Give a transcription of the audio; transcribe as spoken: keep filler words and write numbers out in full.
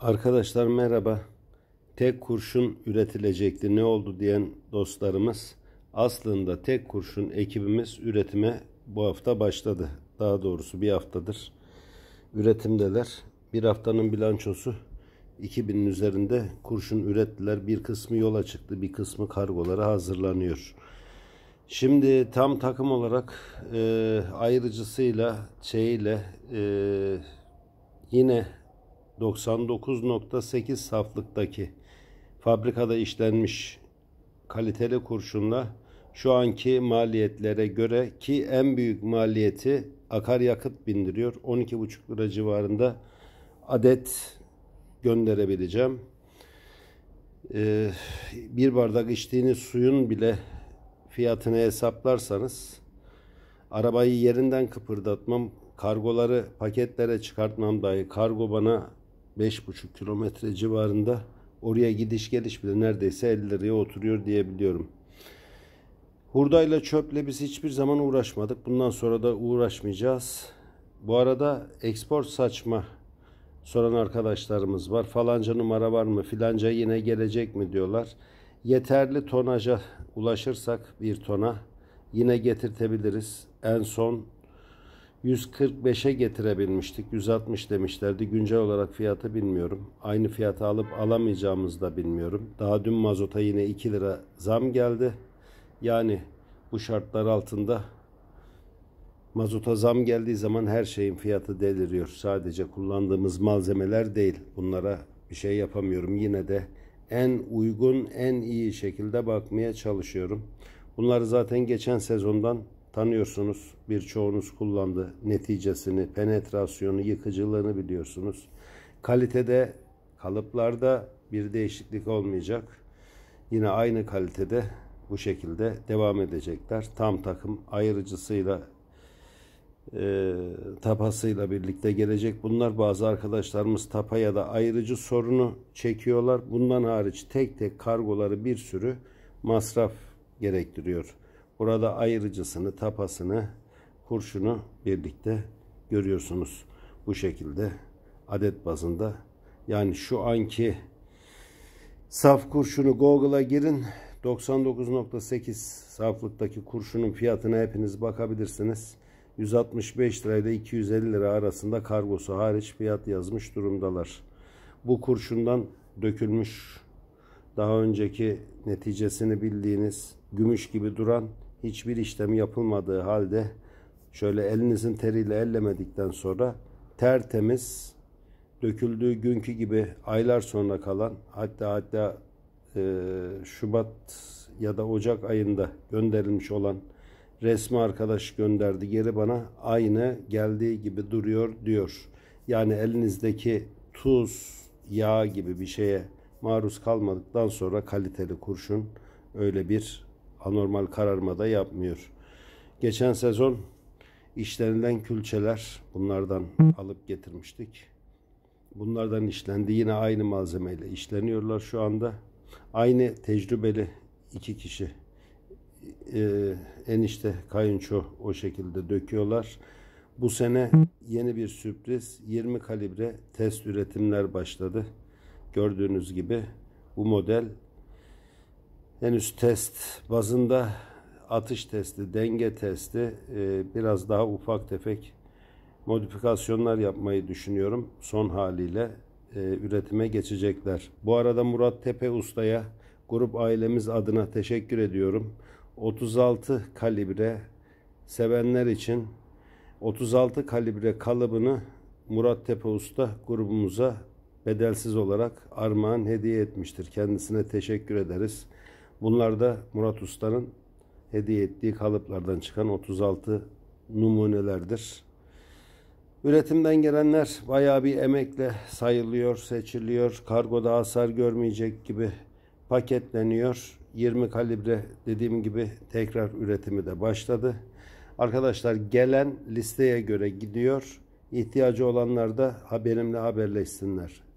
Arkadaşlar merhaba. Tek kurşun üretilecekti, ne oldu diyen dostlarımız, aslında tek kurşun ekibimiz üretime bu hafta başladı. Daha doğrusu bir haftadır üretimdeler. Bir haftanın bilançosu iki binin üzerinde kurşun ürettiler. Bir kısmı yola çıktı, bir kısmı kargolara hazırlanıyor. Şimdi tam takım olarak e, ayrıcısıyla şeyiyle e, yine doksan dokuz nokta sekiz saflıktaki fabrikada işlenmiş kaliteli kurşunla şu anki maliyetlere göre, ki en büyük maliyeti akaryakıt bindiriyor, on iki buçuk lira civarında adet gönderebileceğim. Ee, bir bardak içtiğiniz suyun bile fiyatını hesaplarsanız, arabayı yerinden kıpırdatmam, kargoları paketlere çıkartmam dahi, kargo bana beş buçuk kilometre civarında, oraya gidiş geliş bile neredeyse elli liraya oturuyor diyebiliyorum. Hurdayla, çöple biz hiçbir zaman uğraşmadık. Bundan sonra da uğraşmayacağız. Bu arada export saçma soran arkadaşlarımız var. Falanca numara var mı, filanca yine gelecek mi diyorlar. Yeterli tonaja ulaşırsak, bir tona yine getirtebiliriz. En son yüz kırk beşe getirebilmiştik. yüz altmış demişlerdi. Güncel olarak fiyatı bilmiyorum. Aynı fiyatı alıp alamayacağımızı da bilmiyorum. Daha dün mazota yine iki lira zam geldi. Yani bu şartlar altında mazota zam geldiği zaman her şeyin fiyatı deliriyor. Sadece kullandığımız malzemeler değil. Bunlara bir şey yapamıyorum. Yine de en uygun, en iyi şekilde bakmaya çalışıyorum. Bunları zaten geçen sezondan tanıyorsunuz. Birçoğunuz kullandı. Neticesini, penetrasyonu, yıkıcılığını biliyorsunuz. Kalitede, kalıplarda bir değişiklik olmayacak. Yine aynı kalitede bu şekilde devam edecekler. Tam takım ayırıcısıyla, e, tapasıyla birlikte gelecek. Bunlar, bazı arkadaşlarımız tapa ya da ayırıcı sorunu çekiyorlar. Bundan hariç tek tek kargoları bir sürü masraf gerektiriyor. Burada ayırıcısını, tapasını, kurşunu birlikte görüyorsunuz. Bu şekilde adet bazında. Yani şu anki saf kurşunu Google'a girin. doksan dokuz nokta sekiz saflıktaki kurşunun fiyatına hepiniz bakabilirsiniz. yüz altmış beş lirayla iki yüz elli lira arasında kargosu hariç fiyat yazmış durumdalar. Bu kurşundan dökülmüş, daha önceki neticesini bildiğiniz, gümüş gibi duran, hiçbir işlem yapılmadığı halde şöyle elinizin teriyle ellemedikten sonra tertemiz, döküldüğü günkü gibi aylar sonra kalan, hatta hatta e, Şubat ya da Ocak ayında gönderilmiş olan resmi arkadaş gönderdi geri bana, aynı geldiği gibi duruyor diyor. Yani elinizdeki tuz, yağ gibi bir şeye maruz kalmadıktan sonra kaliteli kurşun öyle bir anormal kararmada yapmıyor. Geçen sezon işlenilen külçeler, bunlardan alıp getirmiştik. Bunlardan işlendi. Yine aynı malzemeyle işleniyorlar şu anda. Aynı tecrübeli iki kişi, ee, enişte, kayınço o şekilde döküyorlar. Bu sene yeni bir sürpriz, yirmi kalibre test üretimler başladı. Gördüğünüz gibi bu model henüz test bazında, atış testi, denge testi, e, biraz daha ufak tefek modifikasyonlar yapmayı düşünüyorum. Son haliyle e, üretime geçecekler. Bu arada Murat Tepe Usta'ya grup ailemiz adına teşekkür ediyorum. otuz altı kalibre sevenler için otuz altı kalibre kalıbını Murat Tepe Usta grubumuza bedelsiz olarak armağan hediye etmiştir. Kendisine teşekkür ederiz. Bunlar da Murat Usta'nın hediye ettiği kalıplardan çıkan otuz altı numunelerdir. Üretimden gelenler bayağı bir emekle sayılıyor, seçiliyor. Kargoda hasar görmeyecek gibi paketleniyor. yirmi kalibre dediğim gibi tekrar üretimi de başladı. Arkadaşlar gelen listeye göre gidiyor. İhtiyacı olanlar da benimle haberleşsinler.